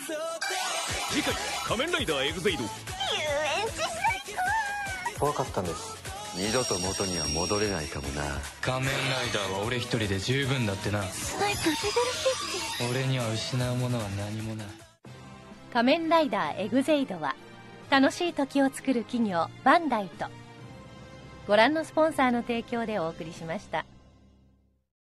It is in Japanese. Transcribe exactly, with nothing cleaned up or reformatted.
次回仮面ライダーエグゼイド。 遊園地最高。 怖かったんです。二度と元には戻れないかもな。 仮面ライダーは俺一人で十分だってな。 スナイプ出てるって。 俺には失うものは何もない。 仮面ライダーエグゼイドは楽しい時を作る企業バンダイとご覧のスポンサーの提供でお送りしました。